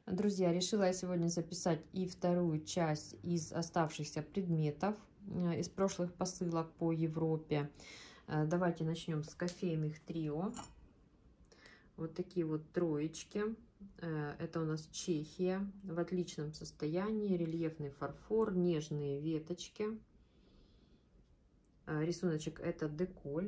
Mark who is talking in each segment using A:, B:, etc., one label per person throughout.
A: Друзья, решила я сегодня записать и вторую часть из оставшихся предметов из прошлых посылок по Европе. Давайте начнем с кофейных трио. Вот такие вот троечки. Это у нас Чехия. В отличном состоянии. Рельефный фарфор, нежные веточки. Рисуночек это деколь.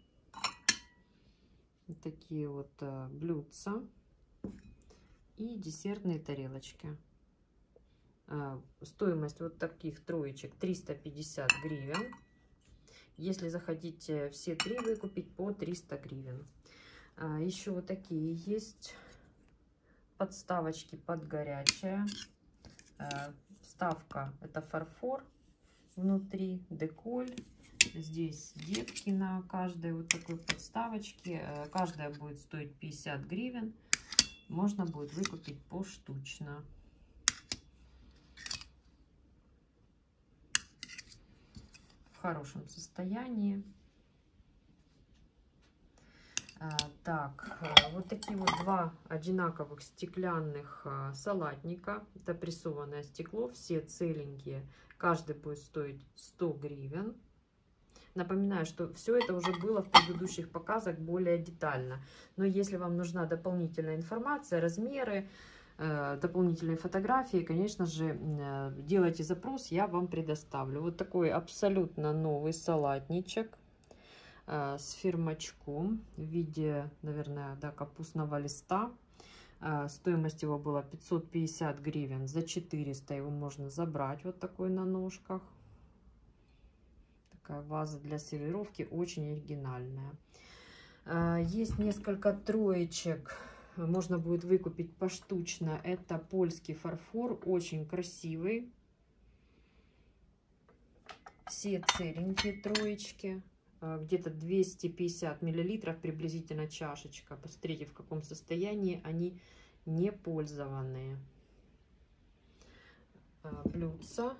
A: Вот такие вот блюдца. И десертные тарелочки. Стоимость вот таких троечек 350 гривен. Если захотите все три выкупить, по 300 гривен. Еще вот такие есть подставочки под горячее. Вставка это фарфор внутри, деколь. Здесь детки на каждой вот такой подставочке. Каждая будет стоить 50 гривен. Можно будет выкупить поштучно. В хорошем состоянии. Так, вот такие вот два одинаковых стеклянных салатника. Это прессованное стекло, все целенькие. Каждый будет стоить 100 гривен. Напоминаю, что все это уже было в предыдущих показах более детально. Но если вам нужна дополнительная информация, размеры, дополнительные фотографии, конечно же, делайте запрос, я вам предоставлю. Вот такой абсолютно новый салатничек с фирмачком в виде, наверное, да, капустного листа. Стоимость его была 550 гривен. За 400 его можно забрать. Вот такой на ножках. Ваза для сервировки, очень оригинальная. Есть несколько троечек, можно будет выкупить поштучно. Это польский фарфор, очень красивый. Все целенькие троечки, где-то 250 миллилитров приблизительно чашечка. Посмотрите, в каком состоянии они, не пользованные. Блюдца.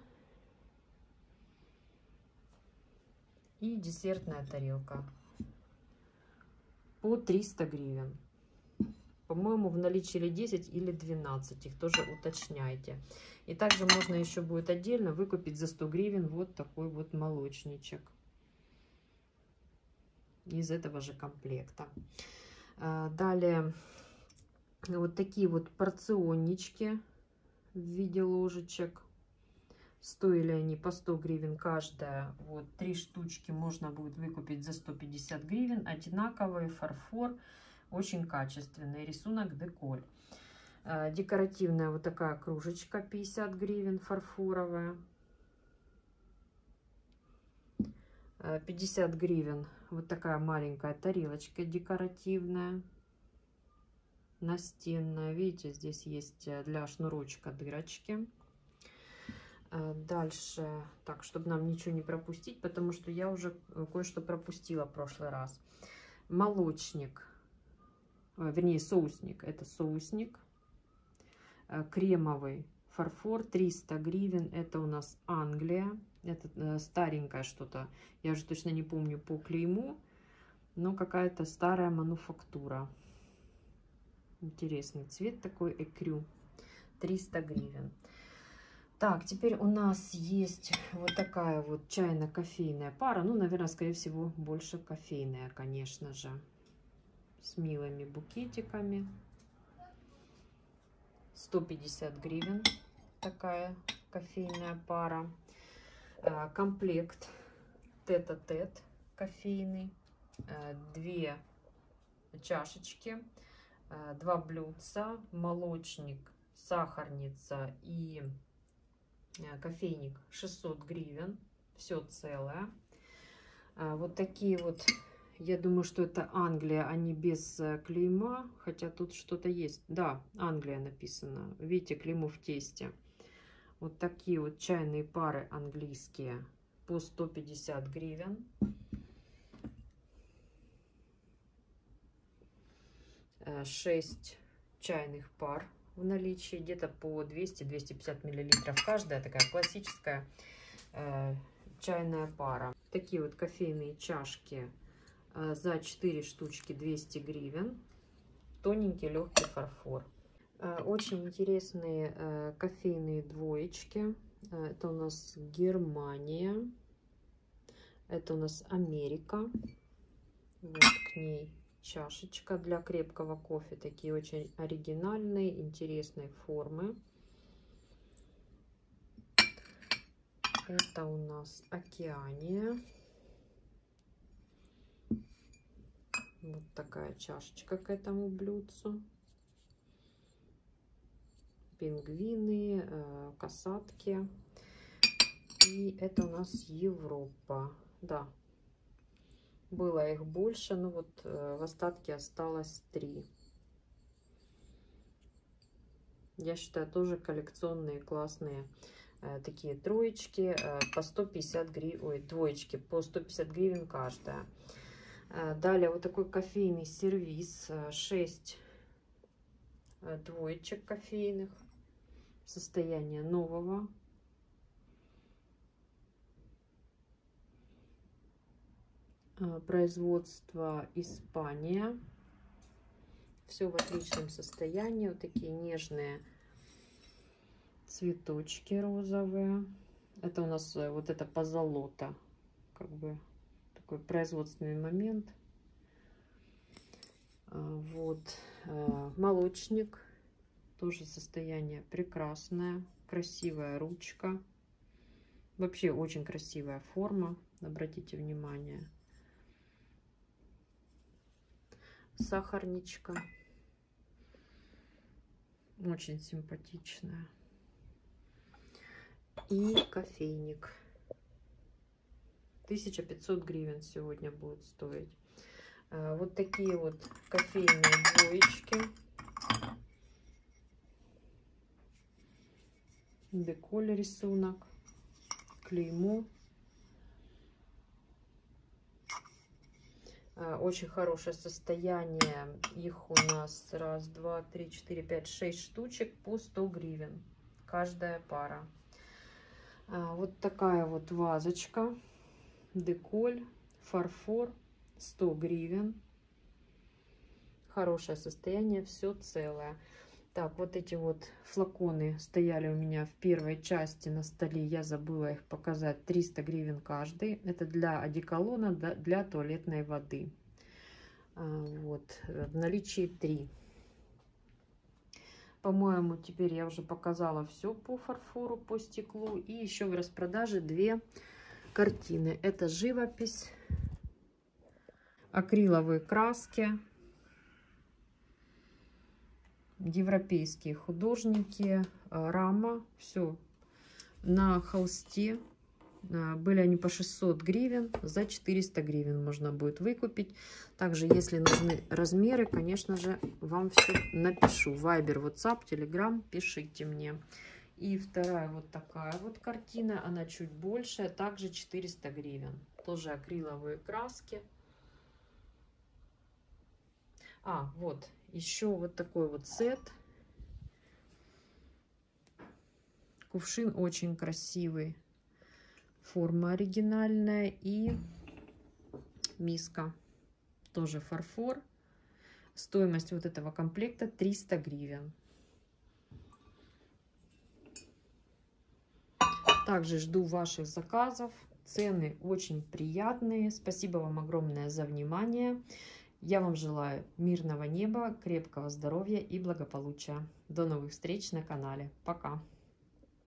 A: И десертная тарелка по 300 гривен. По-моему, в наличии или 10, или 12. Их тоже уточняйте. И также можно еще будет отдельно выкупить за 100 гривен вот такой вот молочничек. Из этого же комплекта. Далее вот такие вот порционнички в виде ложечек. Стоили они по 100 гривен каждая. Вот 3 штучки можно будет выкупить за 150 гривен. Одинаковый фарфор, очень качественный. Рисунок деколь. Декоративная вот такая кружечка 50 гривен, фарфоровая. 50 гривен вот такая маленькая тарелочка декоративная, настенная. Видите, здесь есть для шнурочка дырочки. Дальше, так, чтобы нам ничего не пропустить, потому что я уже кое-что пропустила в прошлый раз. Молочник, вернее соусник, это соусник. Кремовый фарфор, 300 гривен, это у нас Англия. Это старенькое что-то, я уже точно не помню по клейму, но какая-то старая мануфактура. Интересный цвет такой, экрю, 300 гривен. Так, теперь у нас есть вот такая вот чайно-кофейная пара. Ну, наверное, скорее всего, больше кофейная, конечно же. С милыми букетиками. 150 гривен такая кофейная пара. Комплект тет-а-тет кофейный. 2 чашечки, 2 блюдца, молочник, сахарница и кофейник 600 гривен, все целое. Вот такие вот, я думаю, что это Англия, они без клейма, хотя тут что-то есть. Да, Англия написано, видите, клеймо в тесте. Вот такие вот чайные пары английские по 150 гривен. Шесть чайных пар в наличии, где-то по 200-250 миллилитров каждая, такая классическая чайная пара. Такие вот кофейные чашки за 4 штучки 200 гривен. Тоненький легкий фарфор. Очень интересные кофейные двоечки. Это у нас Германия. Это у нас Америка. Вот к ней чашечка для крепкого кофе. Такие очень оригинальные, интересные формы. Это у нас Океания. Вот такая чашечка к этому блюдцу. Пингвины, касатки. И это у нас Европа. Да, было их больше, но вот в остатке осталось 3. Я считаю, тоже коллекционные, классные такие троечки по 150 гривен, ой, двоечки по 150 гривен каждая. Далее вот такой кофейный сервиз, 6 двоечек кофейных, состояние нового. Производство Испания. Все в отличном состоянии. Вот такие нежные цветочки розовые. Это у нас вот это позолота. Как бы такой производственный момент. Вот молочник. Тоже состояние прекрасное. Красивая ручка. Вообще очень красивая форма. Обратите внимание. Сахарничка. Очень симпатичная. И кофейник. 1500 гривен сегодня будет стоить. Вот такие вот кофейные двоечки. Деколь рисунок. Клеймо. Очень хорошее состояние. Их у нас 1, 2, 3, 4, 5, 6 штучек по 100 гривен. Каждая пара. Вот такая вот вазочка. Деколь. Фарфор. 100 гривен. Хорошее состояние. Все целое. Так, вот эти вот флаконы стояли у меня в первой части на столе. Я забыла их показать. 300 гривен каждый. Это для одеколона, для туалетной воды. Вот. В наличии 3. По-моему, теперь я уже показала все по фарфору, по стеклу. И еще в распродаже 2 картины. Это живопись. Акриловые краски. Европейские художники, рама, все на холсте. Были они по 600 гривен, за 400 гривен можно будет выкупить. Также, если нужны размеры, конечно же, вам все напишу. Вайбер, WhatsApp, Telegram, пишите мне. И вторая вот такая вот картина, она чуть больше, также 400 гривен. Тоже акриловые краски. Вот. Еще вот такой вот сет. Кувшин очень красивый. Форма оригинальная. И миска. Тоже фарфор. Стоимость вот этого комплекта 300 гривен. Также жду ваших заказов. Цены очень приятные. Спасибо вам огромное за внимание. Я вам желаю мирного неба, крепкого здоровья и благополучия. До новых встреч на канале. Пока!